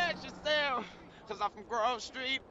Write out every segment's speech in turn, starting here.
Watch yourself, cause I'm from Grove Street.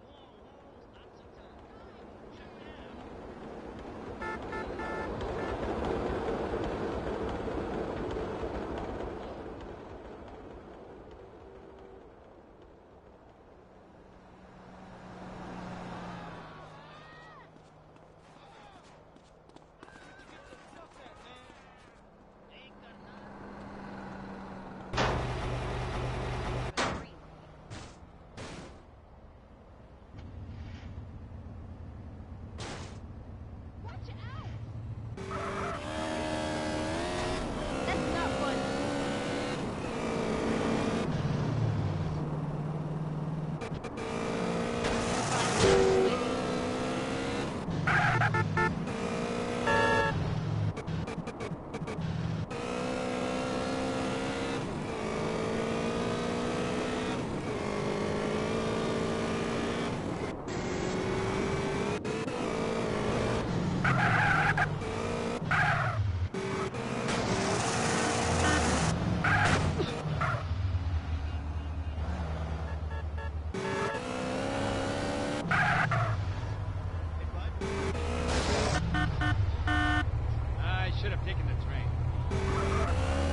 I should have taken the train.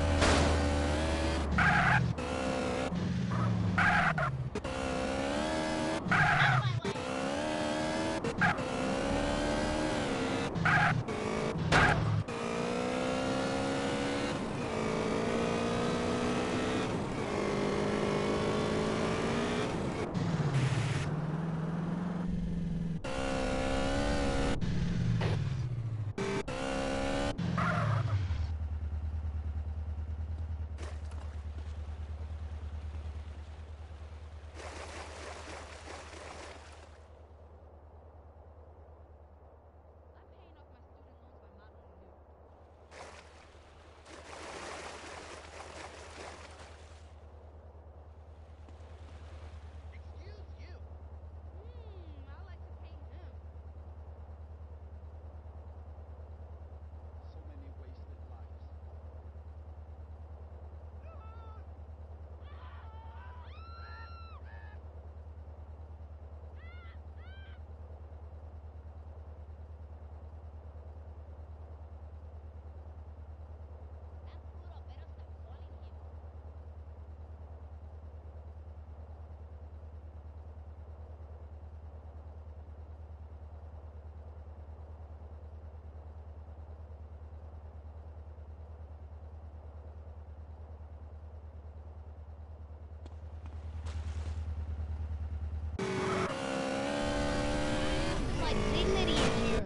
Like dignity in here.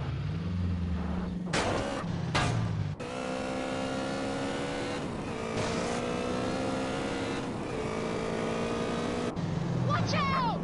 Watch out!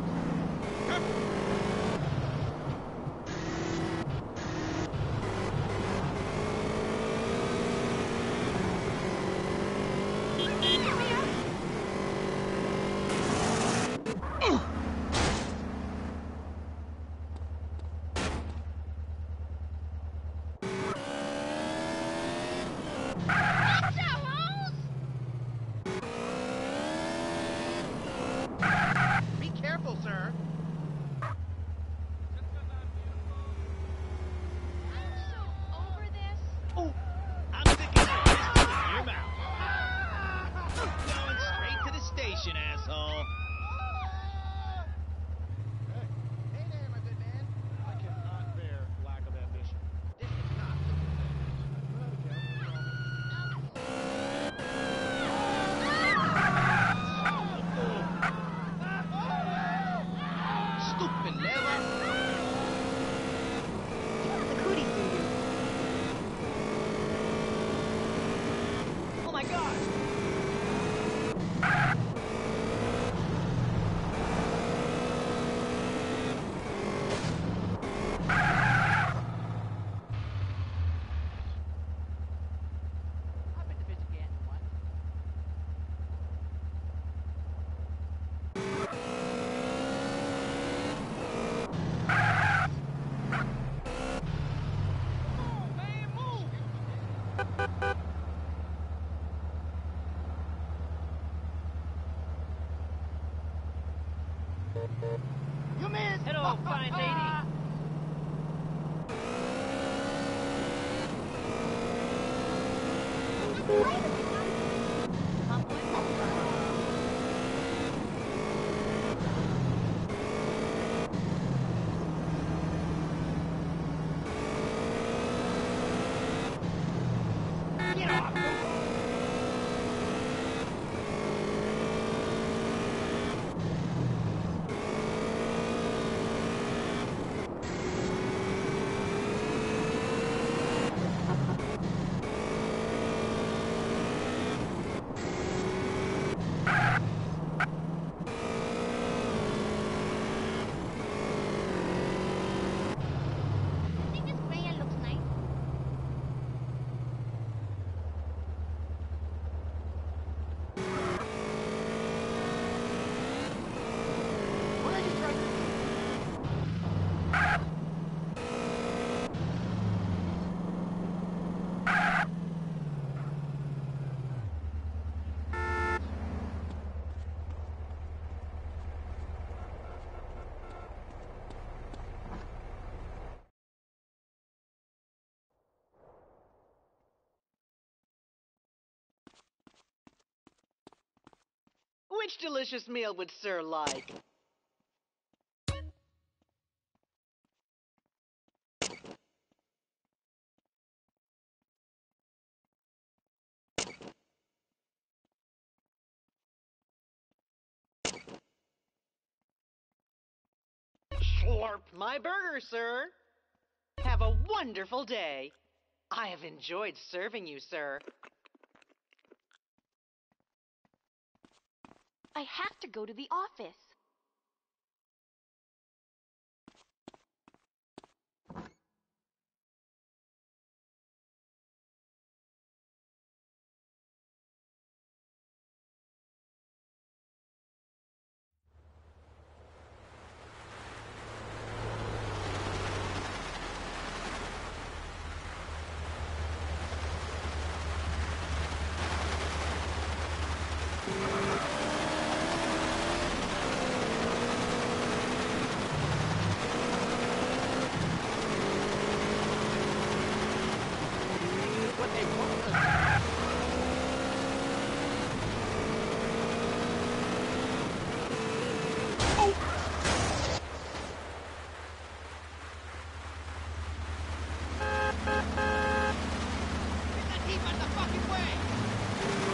Which delicious meal would Sir like? Slurp my burger, sir. Have a wonderful day. I have enjoyed serving you, sir. I have to go to the office. What they want us. Get that heap out the fucking way!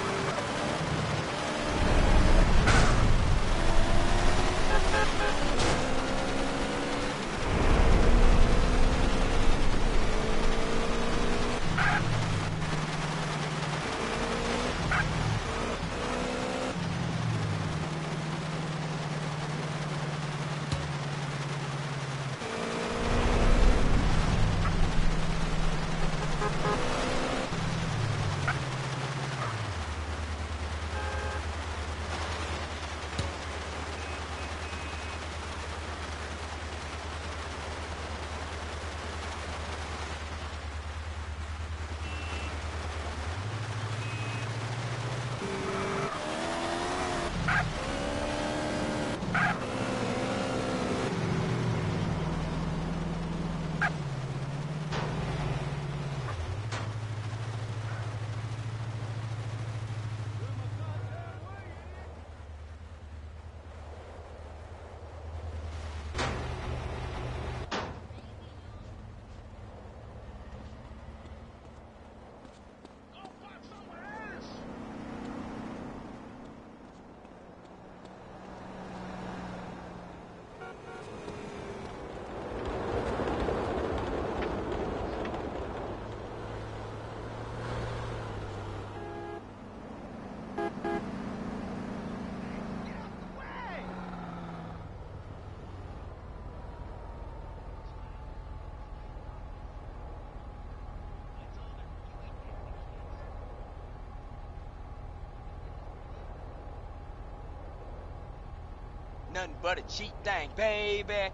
Nothing but a cheap thing, baby.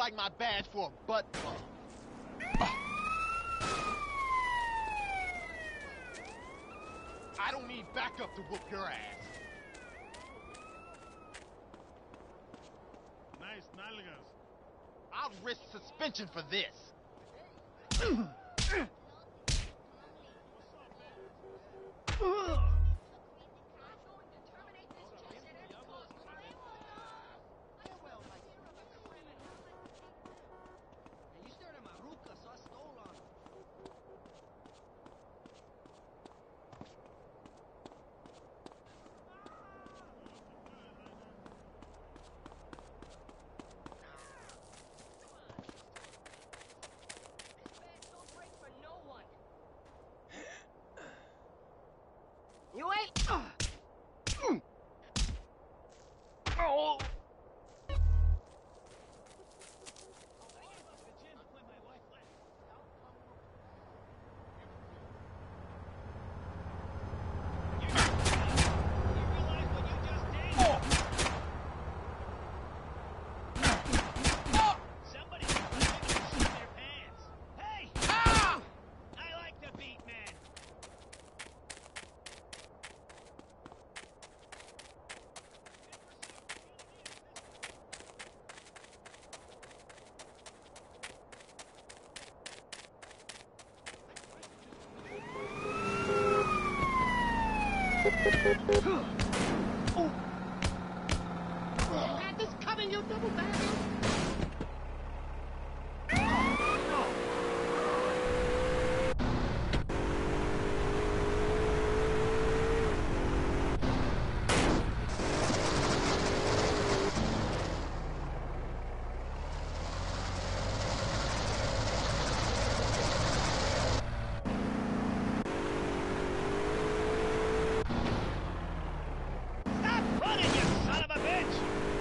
like my badge for a butt bump. I don't need backup to whoop your ass. Nice nalgas. I'll risk suspension for this. You stared at my ruka, so I stole on him. You ain't. Oh. You had this coming, you double bastard! Stop running, you son of a bitch!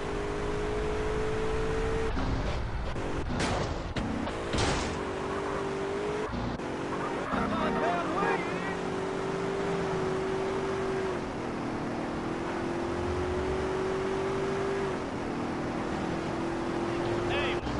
Hey,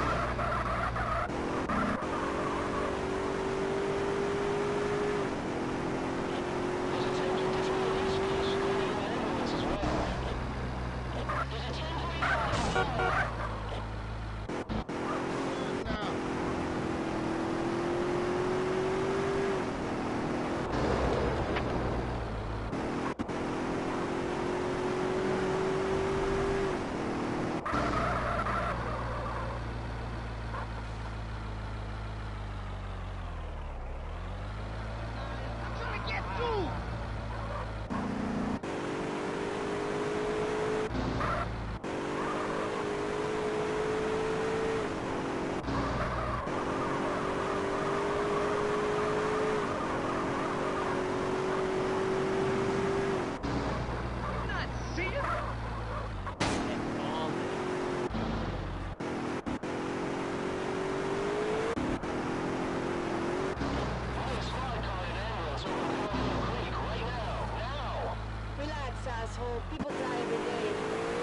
I'm trying to get through! Not seeing? Relax, asshole. People die every day.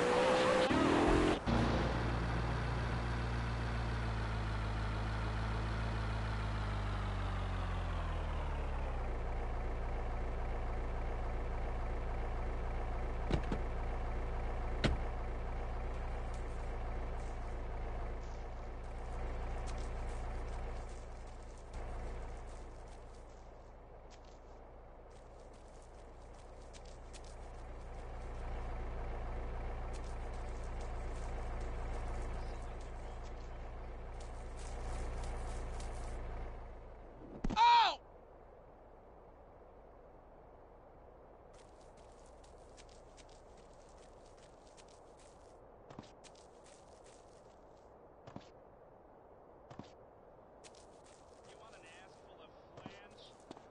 you want an ass full of flange?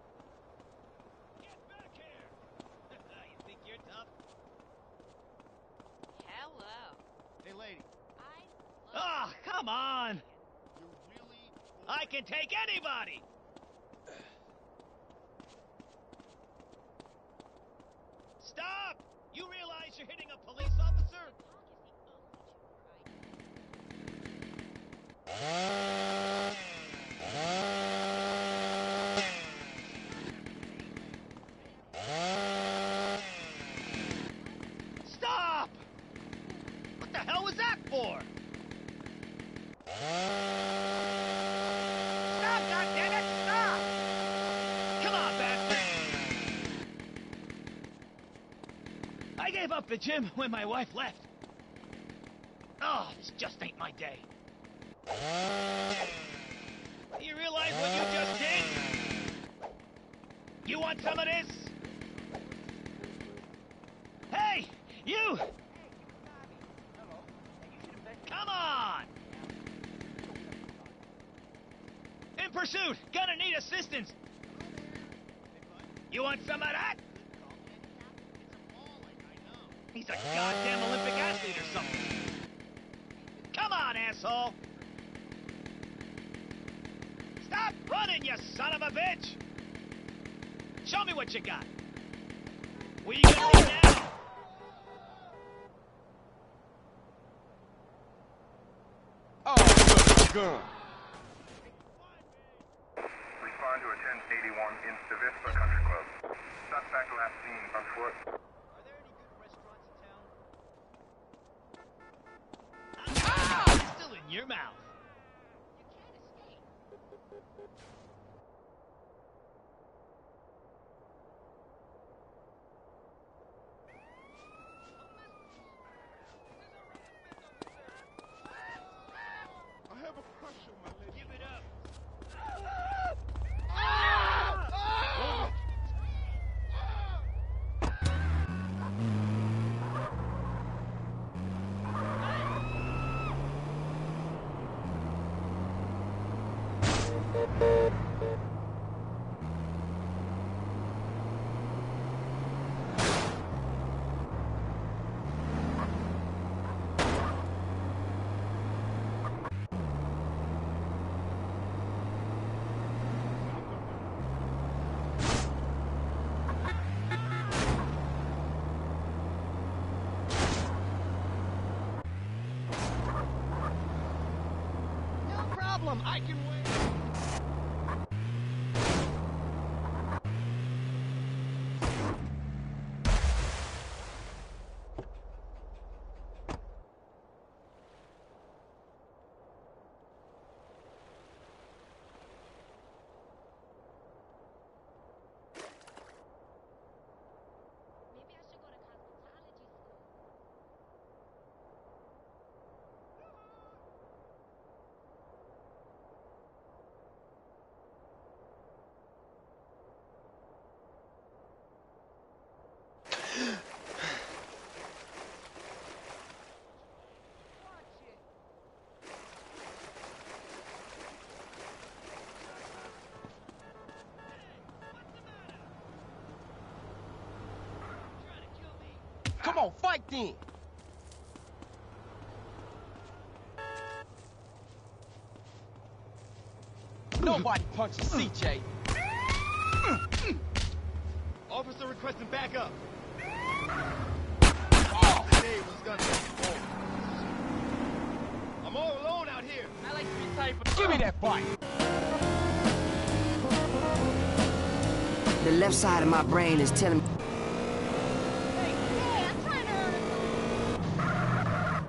Get back here! You think you're tough? Hello. Hey, lady, Ah, come on! you're really... I can take anybody! Stop! You realize you're hitting a police officer? the hell was that for? Stop, goddammit! Stop! Come on, bastard! I gave up the gym when my wife left. Oh, this just ain't my day. You realize what you just did? You want some of this? Hey, you! Come on! In pursuit! Gonna need assistance! You want some of that? He's a goddamn Olympic athlete or something. Come on, asshole! Stop running, you son of a bitch! Show me what you got. Where you gonna be now? Oh, gun. Respond to a 1081 in Vista Country Club. Suspect last seen on foot. Are there any good restaurants in town? Ah! It's still in your mouth. I have a crush on my lady. Give it up. No problem. I can wait. Maybe I should go to cosmetology school. Come on, fight then. Nobody punches CJ. Officer requesting backup. Hey, what's gonna happen? I'm all alone out here. I like to be tight, but give me that bike. The left side of my brain is telling me. Hey, I'm trying to earn a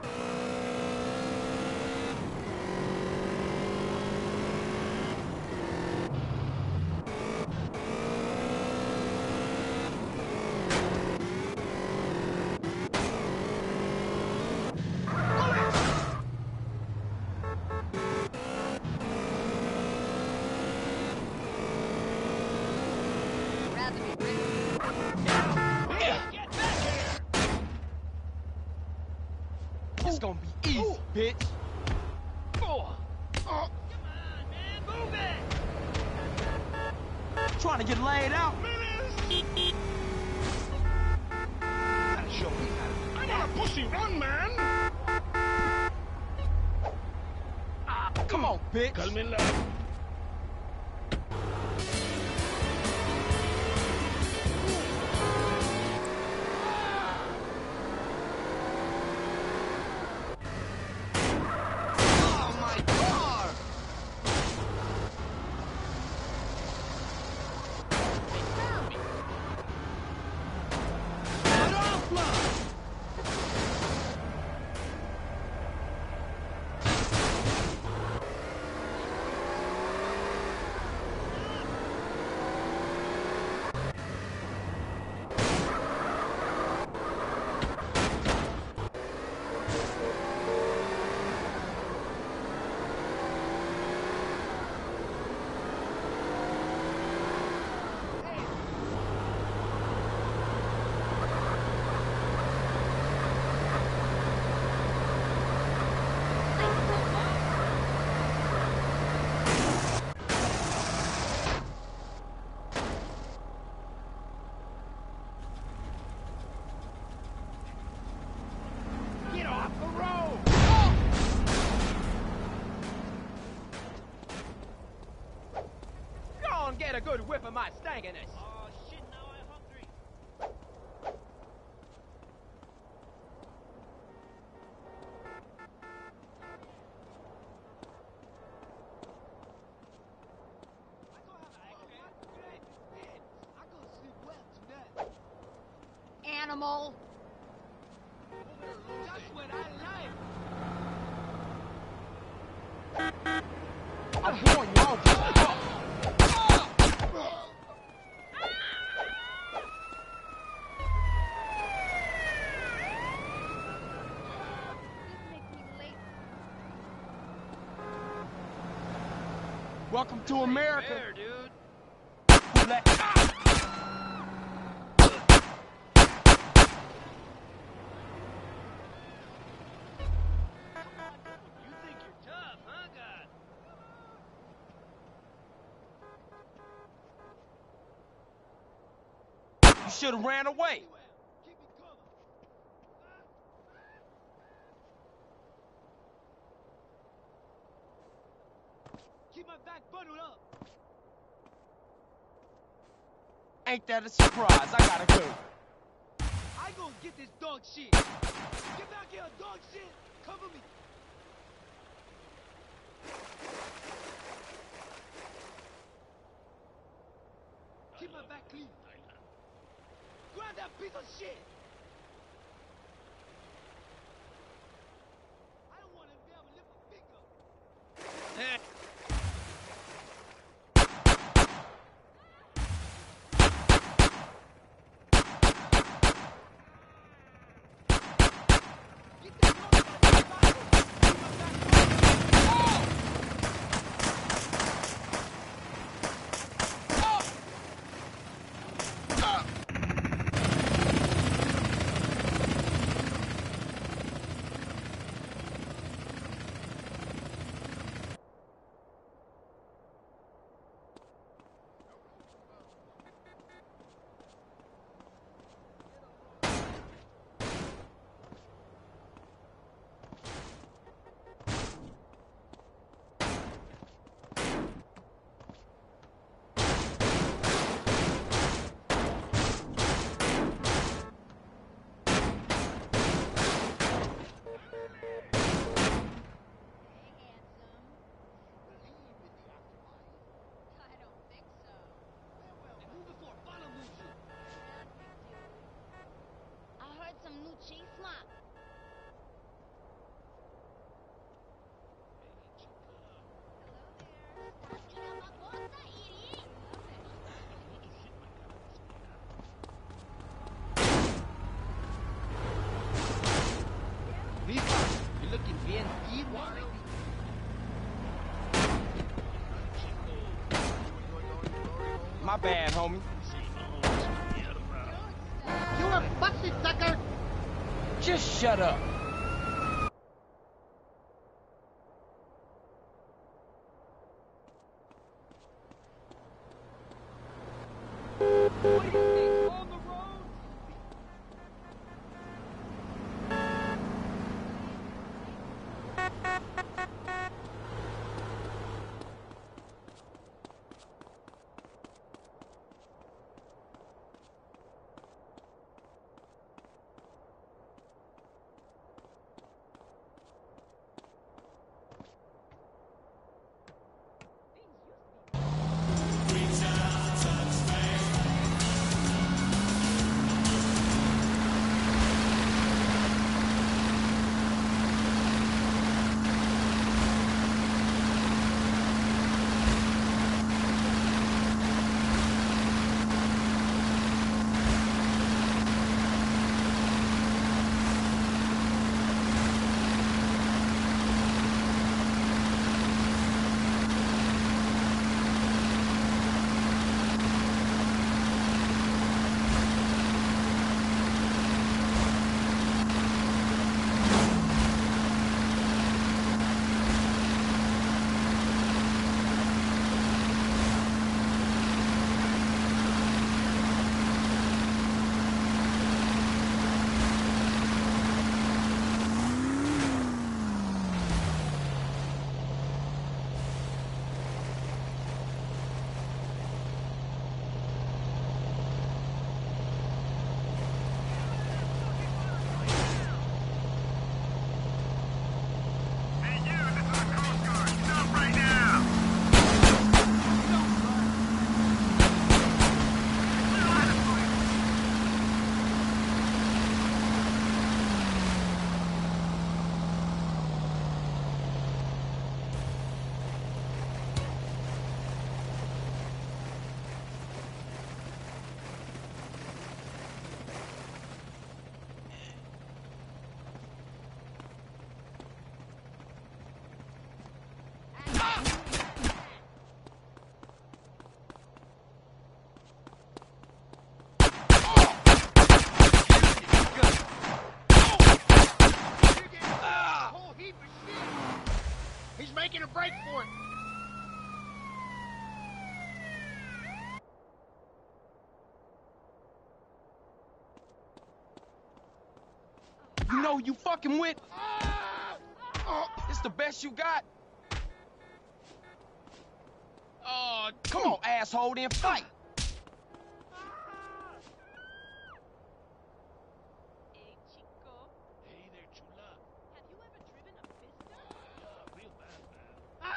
rather be rich. Get back here! It's gonna be easy, bitch. Come on, man. Move it! Trying to get laid out. I got a pussy run, man! Come on, bitch. good whiff of my stankiness. Oh, shit, now I'm hungry. Animal! That's what I like. I warn you, I'll get up. This makes me late. Welcome to America. Fair, dude. Who let- You think you're tough, huh, God? You should have ran away. Keep it coming. Keep my back bundled up. Ain't that a surprise? I gotta go. I gonna get this dog shit. Get back here, dog shit. Cover me. Keep my back clean. Grab that piece of shit. I don't want him to be able to lift a finger. Get that motherfucker back. Keep my back clean. My bad, homie. You a pussy sucker! Just shut up. know who you fucking with? It's the best you got? Oh, Come on, asshole, then fight. Hey, chico. Hey there, chula. Have you ever driven a Fisker? Real bad, man.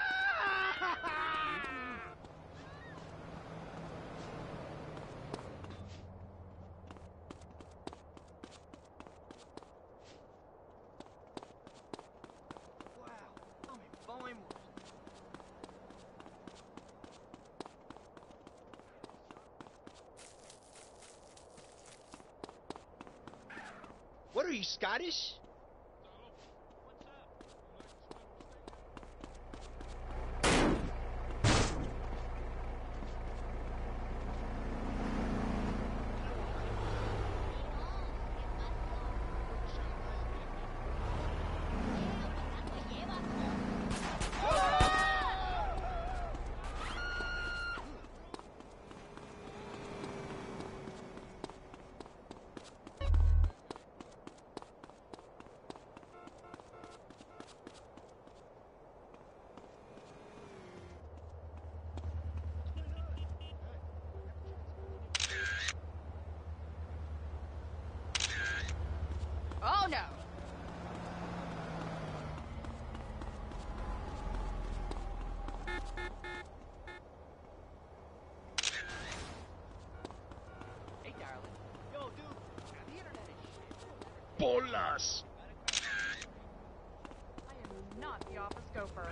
Wow, I'm in fine mood. What are you, Scottish? Oh no! Hey, darling. Yo, dude. The internet is shit. Bolas! I am not the office gopher.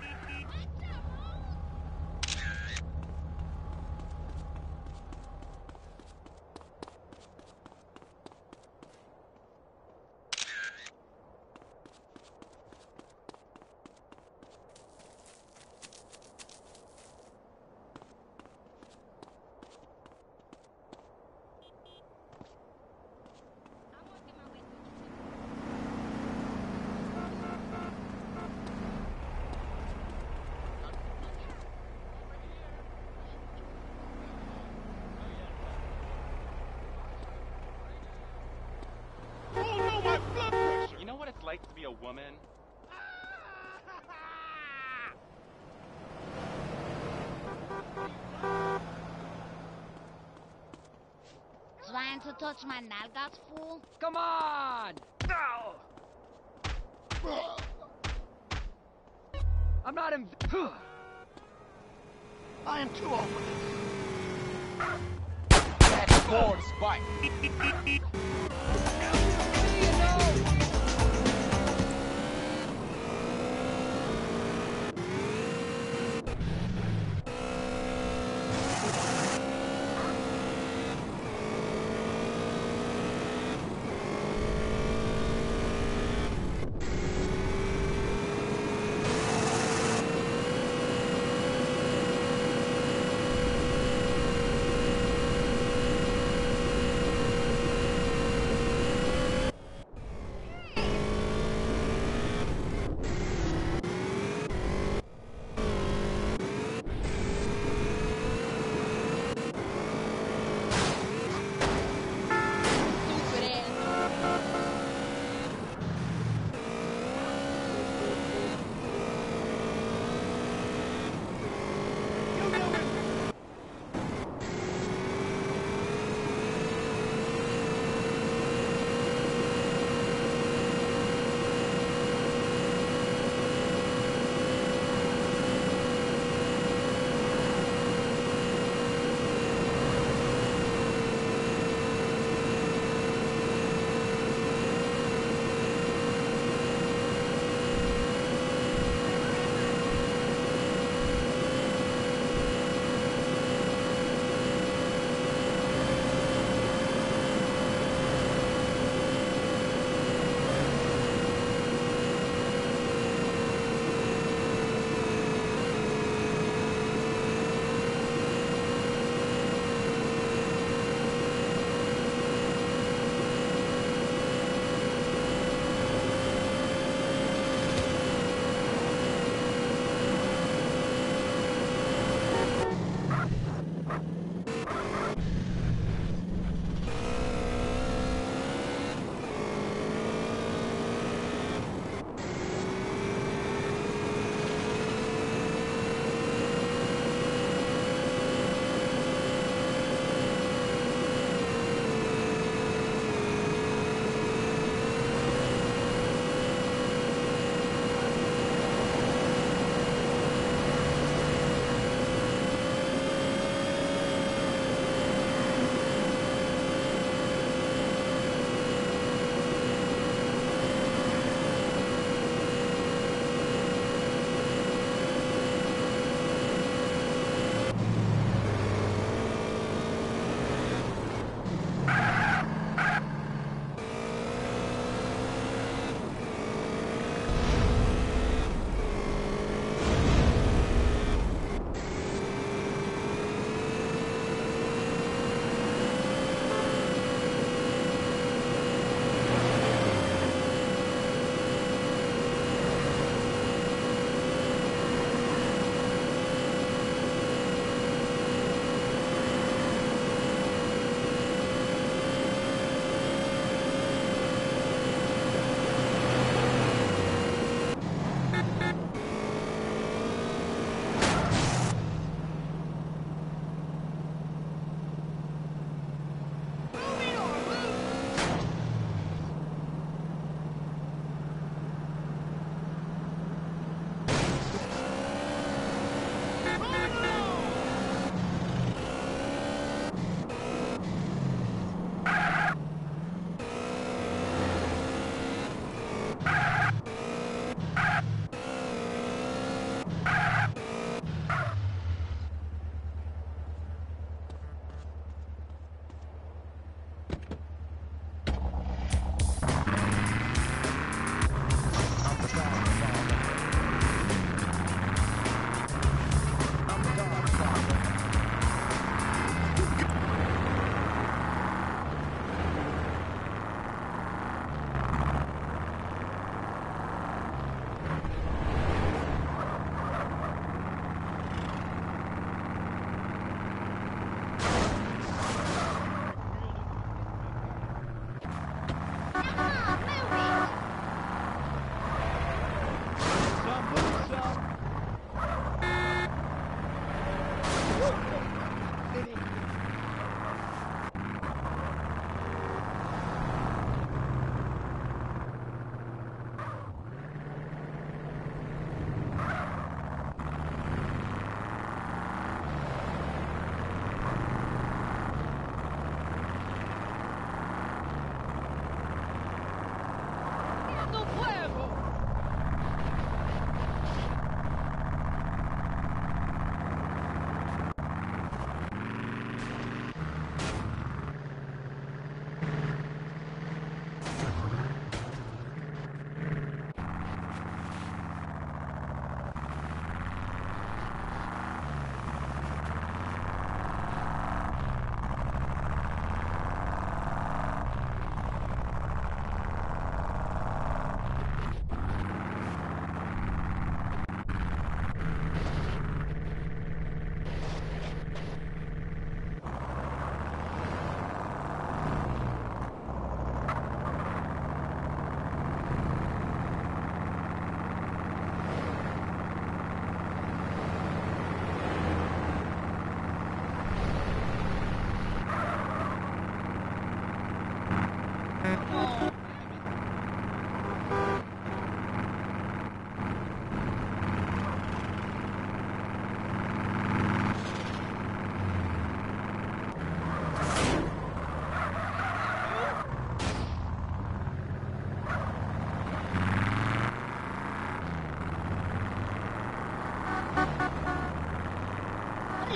I'm working my way through the Oh no, my blood pressure! You know what it's like to be a woman? Trying to touch my nalgas, fool? Come on! I'm not in... I am too old for this. That's more to spite.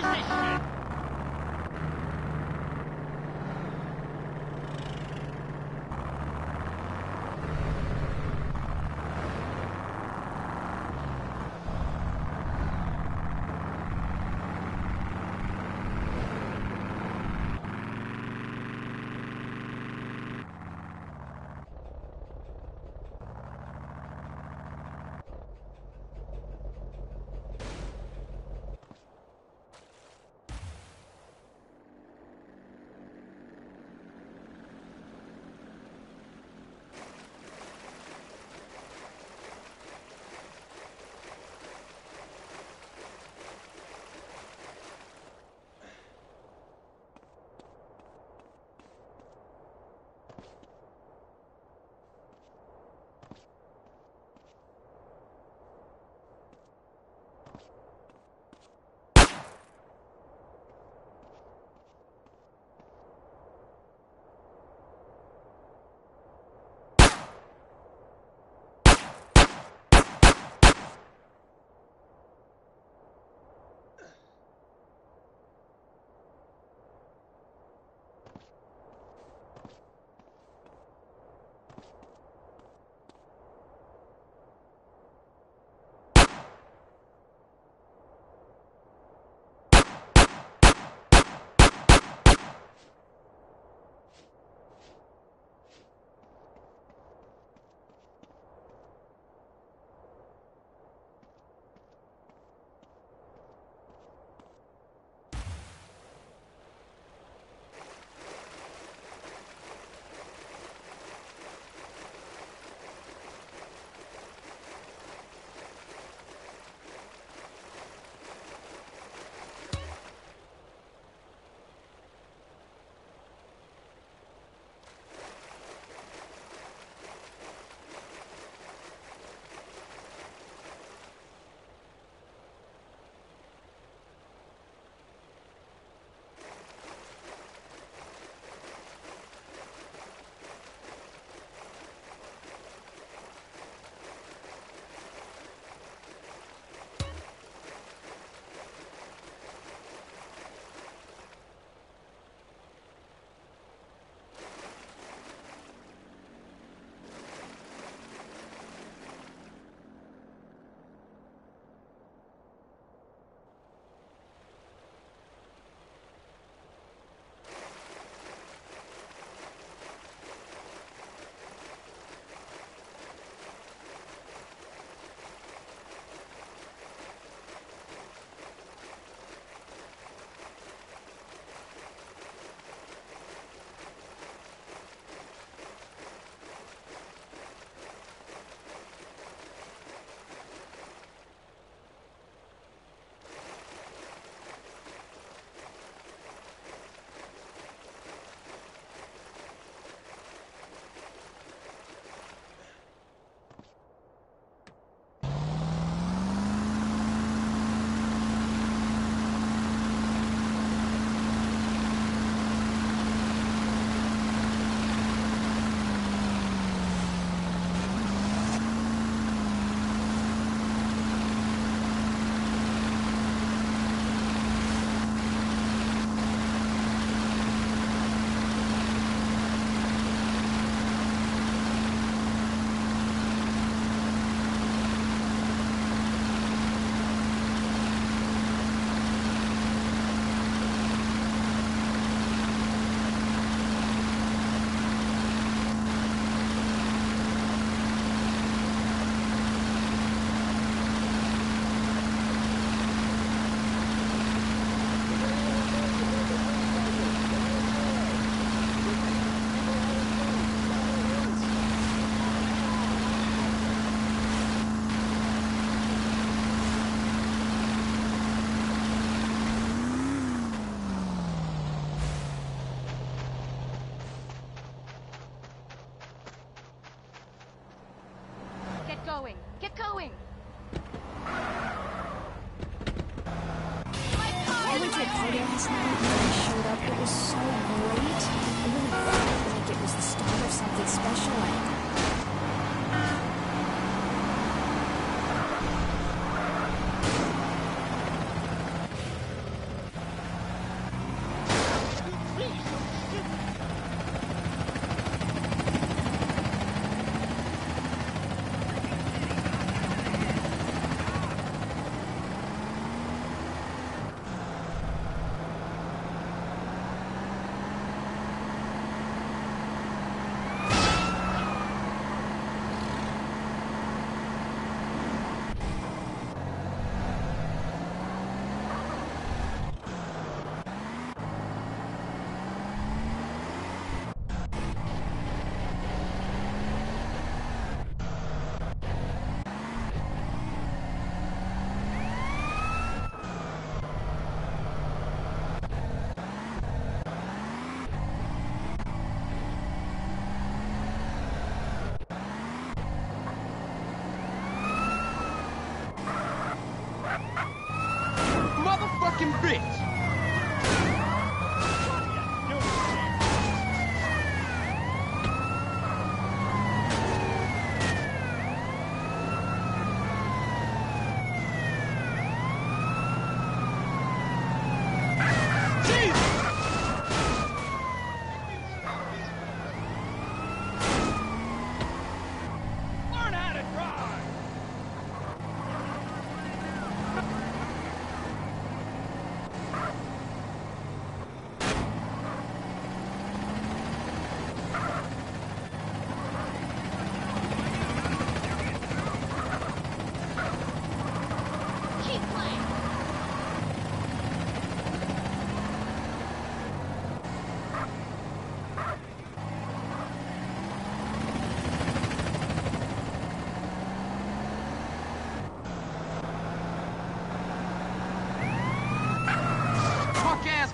is this shit? going. Get going. I went to a party last night and when I showed up, it was so great. I really felt like it was the start of something special.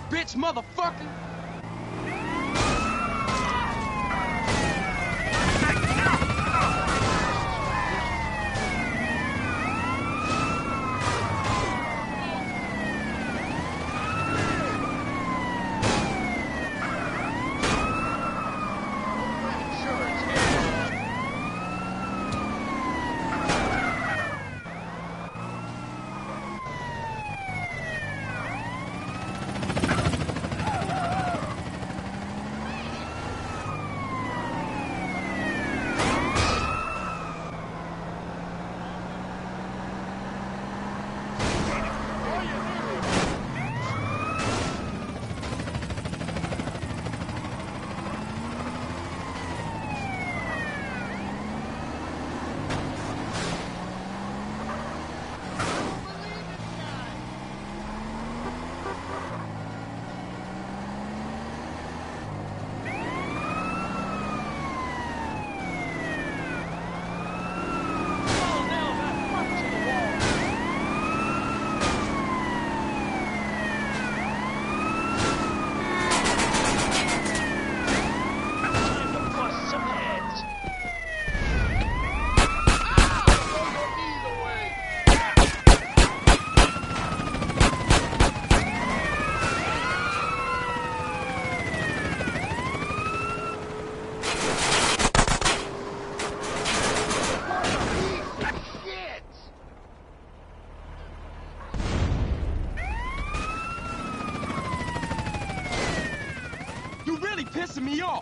bitch, motherfucker! Pissing me off.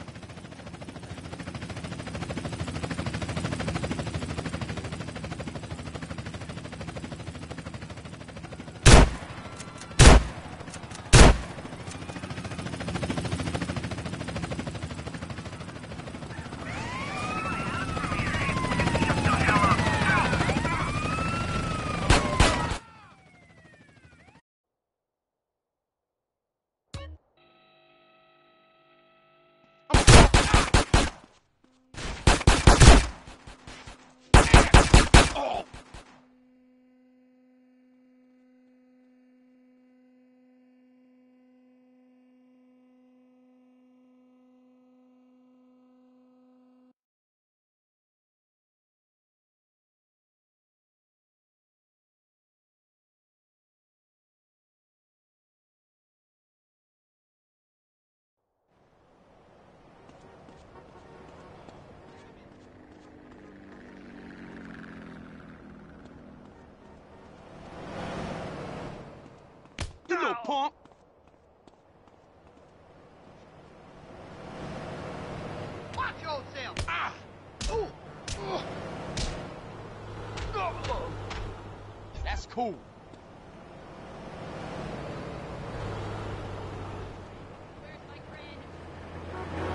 You little punk! Watch yourself! Ah! Ooh! That's cool. Where's my friend?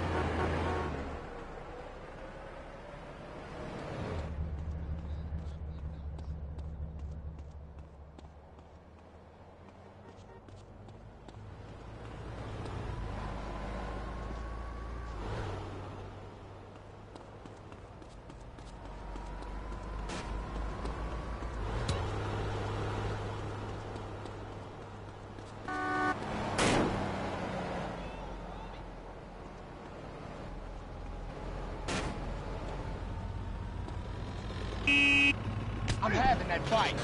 I'm having that fight.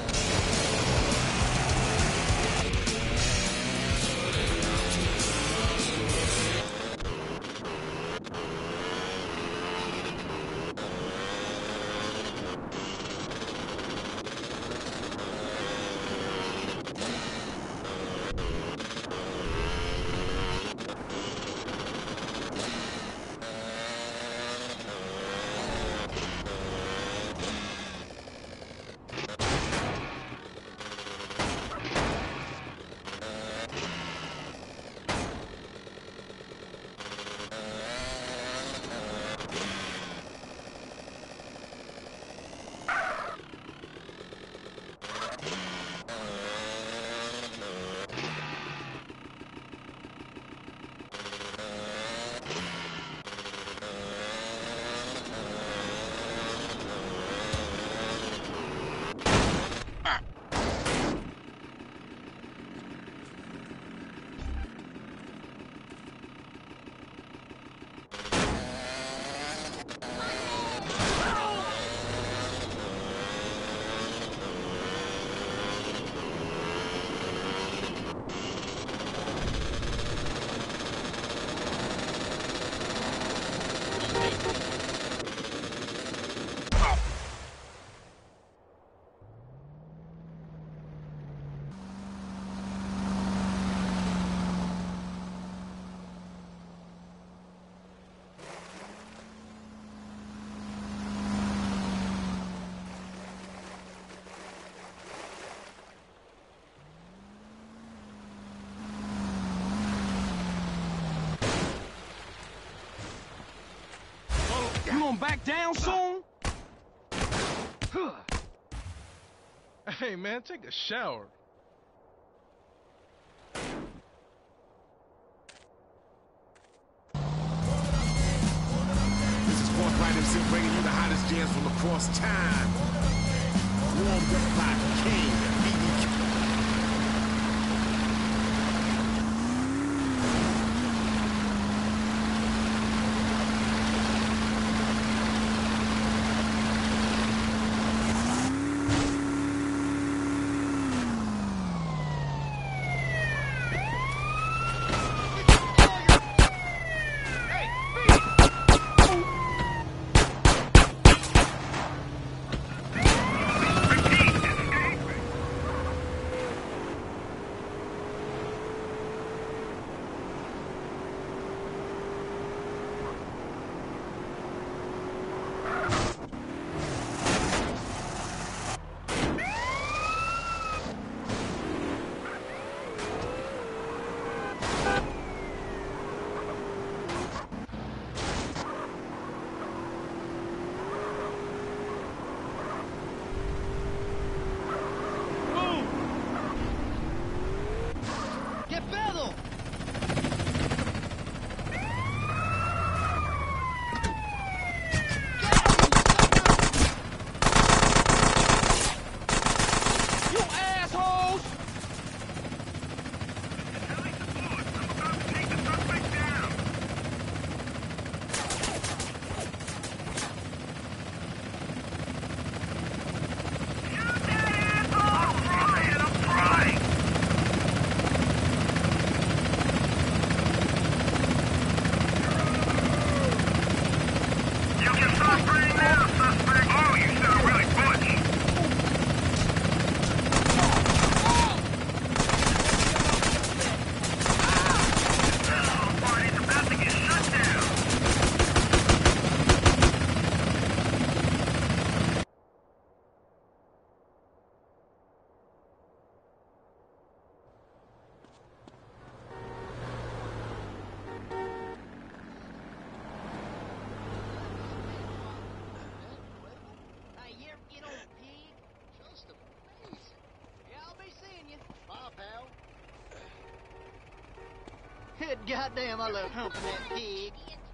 gonna back down soon? Hey, man, take a shower. This is Forthright MC bringing you the hottest jams from across time. Warmed up by King BBQ. Goddamn, I love humping that pig.